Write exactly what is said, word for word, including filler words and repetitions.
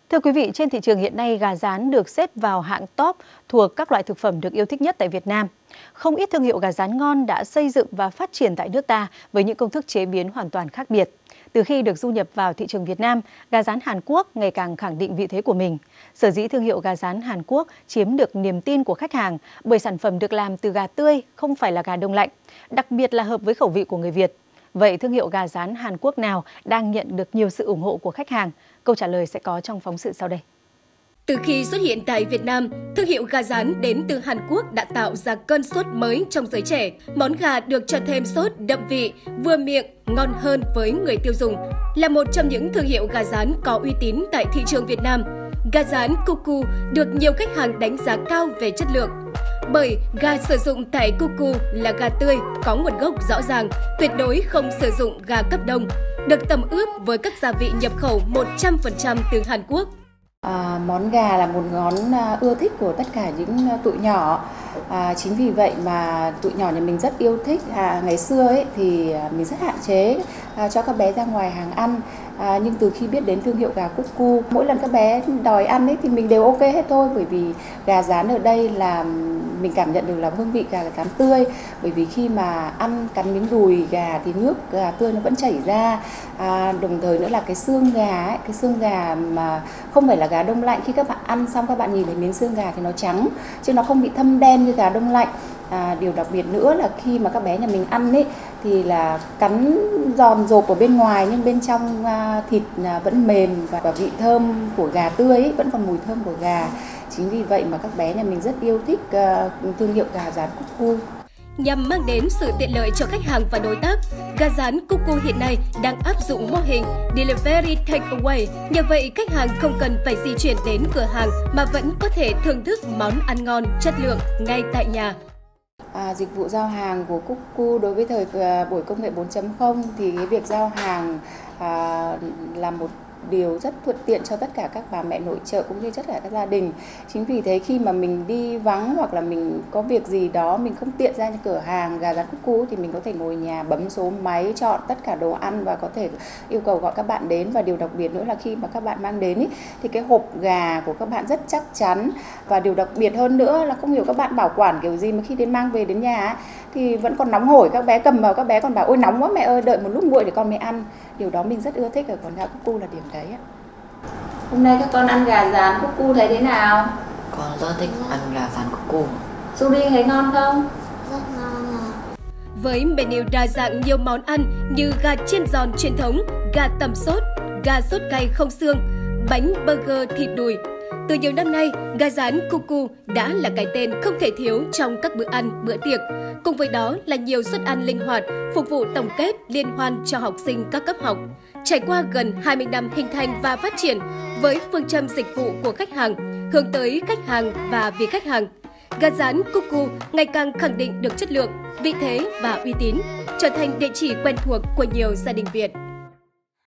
Thưa quý vị, trên thị trường hiện nay, gà rán được xếp vào hạng top thuộc các loại thực phẩm được yêu thích nhất tại Việt Nam. Không ít thương hiệu gà rán ngon đã xây dựng và phát triển tại nước ta với những công thức chế biến hoàn toàn khác biệt. Từ khi được du nhập vào thị trường Việt Nam, gà rán Hàn Quốc ngày càng khẳng định vị thế của mình. Sở dĩ thương hiệu gà rán Hàn Quốc chiếm được niềm tin của khách hàng bởi sản phẩm được làm từ gà tươi, không phải là gà đông lạnh, đặc biệt là hợp với khẩu vị của người Việt. Vậy thương hiệu gà rán Hàn Quốc nào đang nhận được nhiều sự ủng hộ của khách hàng? Câu trả lời sẽ có trong phóng sự sau đây. Từ khi xuất hiện tại Việt Nam, thương hiệu gà rán đến từ Hàn Quốc đã tạo ra cơn sốt mới trong giới trẻ. Món gà được cho thêm sốt đậm vị, vừa miệng, ngon hơn với người tiêu dùng. Là một trong những thương hiệu gà rán có uy tín tại thị trường Việt Nam, gà rán Cuckoo được nhiều khách hàng đánh giá cao về chất lượng. Bởi gà sử dụng tại Cuckoo là gà tươi, có nguồn gốc rõ ràng, tuyệt đối không sử dụng gà cấp đông, được tẩm ướp với các gia vị nhập khẩu một trăm phần trăm từ Hàn Quốc. À, món gà là một món ưa thích của tất cả những tụi nhỏ. À, chính vì vậy mà tụi nhỏ nhà mình rất yêu thích. À, ngày xưa ấy thì mình rất hạn chế à, cho các bé ra ngoài hàng ăn. À, nhưng từ khi biết đến thương hiệu gà Cuckoo, mỗi lần các bé đòi ăn ấy thì mình đều ok hết thôi, bởi vì gà rán ở đây là mình cảm nhận được là hương vị gà rán tươi. Bởi vì khi mà ăn cắn miếng đùi gà thì nước gà tươi nó vẫn chảy ra. À, đồng thời nữa là cái xương gà ấy, cái xương gà mà không phải là gà đông lạnh, khi các bạn ăn xong các bạn nhìn thấy miếng xương gà thì nó trắng chứ nó không bị thâm đen như gà đông lạnh. À, điều đặc biệt nữa là khi mà các bé nhà mình ăn ấy thì là cắn giòn rộp ở bên ngoài nhưng bên trong à, thịt à, vẫn mềm và, và vị thơm của gà tươi ấy, vẫn còn mùi thơm của gà. Chính vì vậy mà các bé nhà mình rất yêu thích à, thương hiệu gà rán Cuckoo. Nhằm mang đến sự tiện lợi cho khách hàng và đối tác, gà rán Cuckoo hiện nay đang áp dụng mô hình Delivery Takeaway. Nhờ vậy, khách hàng không cần phải di chuyển đến cửa hàng mà vẫn có thể thưởng thức món ăn ngon, chất lượng ngay tại nhà. À, dịch vụ giao hàng của Cuckoo đối với thời buổi công nghệ bốn chấm không thì cái việc giao hàng à, là một điều rất thuận tiện cho tất cả các bà mẹ nội trợ cũng như tất cả các gia đình. Chính vì thế khi mà mình đi vắng hoặc là mình có việc gì đó mình không tiện ra cửa hàng gà rán Cuckoo thì mình có thể ngồi nhà bấm số máy, chọn tất cả đồ ăn và có thể yêu cầu gọi các bạn đến. Và điều đặc biệt nữa là khi mà các bạn mang đến ý, thì cái hộp gà của các bạn rất chắc chắn. Và điều đặc biệt hơn nữa là không hiểu các bạn bảo quản kiểu gì mà khi đến mang về đến nhà ấy, thì vẫn còn nóng hổi, các bé cầm vào các bé còn bảo ôi nóng quá mẹ ơi, đợi một lúc nguội để con mới ăn. Điều đó mình rất ưa thích ở con gà Cuckoo là điểm đấy. Hôm nay các con ăn gà rán Cuckoo thấy thế nào? Con rất thích ăn gà rán Cuckoo. Suri thấy ngon không? Rất ngon ạ. Với menu đa dạng nhiều món ăn như gà chiên giòn truyền thống, gà tẩm sốt, gà sốt cay không xương, bánh burger thịt đùi. Từ nhiều năm nay, gà rán Cuckoo đã là cái tên không thể thiếu trong các bữa ăn, bữa tiệc. Cùng với đó là nhiều suất ăn linh hoạt, phục vụ tổng kết liên hoan cho học sinh các cấp học. Trải qua gần hai mươi năm hình thành và phát triển với phương châm dịch vụ của khách hàng, hướng tới khách hàng và vì khách hàng, gà rán Cuckoo ngày càng khẳng định được chất lượng, vị thế và uy tín, trở thành địa chỉ quen thuộc của nhiều gia đình Việt.